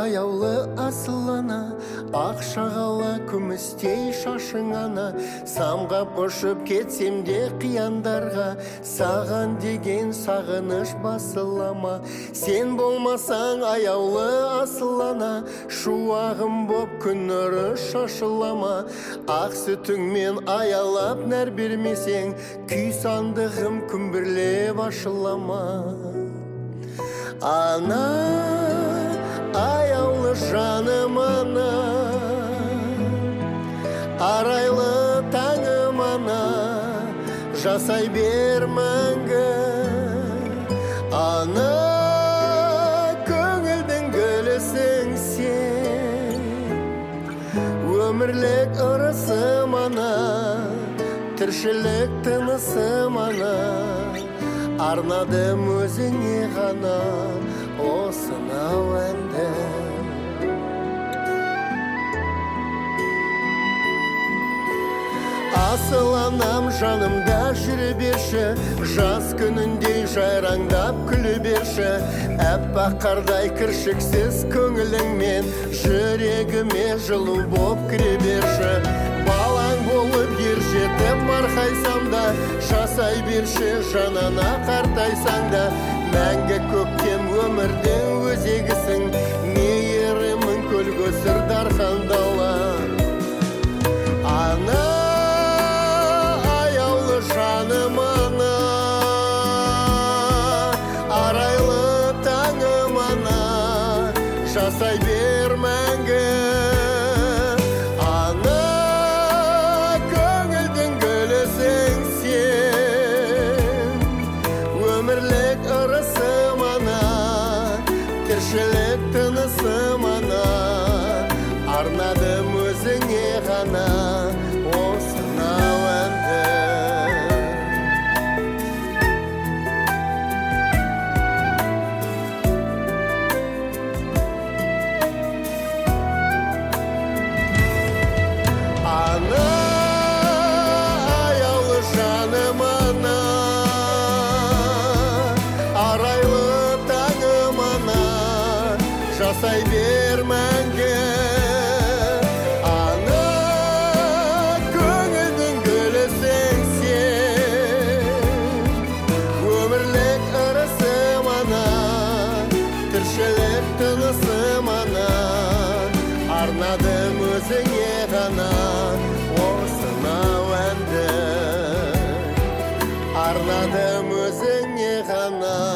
аяулы асыл ана, ақ шағала күмістей шашың ана. Самғап ұшып кетсем де қияндарға, саған деген сағыныш басылама. Сен болмасаң аяулы асыл ана, шуағым боп күн нұры шашылама. Ақ сүтіңмен аялап нәр бермесең, күй сандығым күмбірлеп ашылама. Ана, аяулы жаным ана, арайлы таңым ана, жасай бер мәңгі. Ана, көңілдің гүлісің сен, өмірлік ырысым ана, тіршілік тынысым ана. Арнадым өзіңе ғана осынау әнді. Асыл анам жанымда жүре берші, жаз күніндей жайраңдап күлі берші. Әппақ қардай кіршіксіз көңіліңмен жүрегіме жылу боп кіре берші. Балаң болып ер жетіп марқайсам да, жасай берші жанана қартайсаң да. Мәңгі көктем өмірдің өзегісің, мейірімің көл көсір дархан дала. Ана, аяулы жаным ана, арайлы таңым ана, жасай бер мәңгі. Ана, көңілдің гүлісің сен, өмірлік ырысым ана, тіршілік тынысым ана. Арнадым өзіңе ғана осынау әнді. Ана, аяулы жаным ана, арайлы таңым ана, жасай бер мәңгі. Ана, көңілдің гүлісің сен, өмірлік ырысым ана, тіршілік тынысым ана. Арнадым өзіңе ғана осынау әнді. Арнадым өзіңе ғана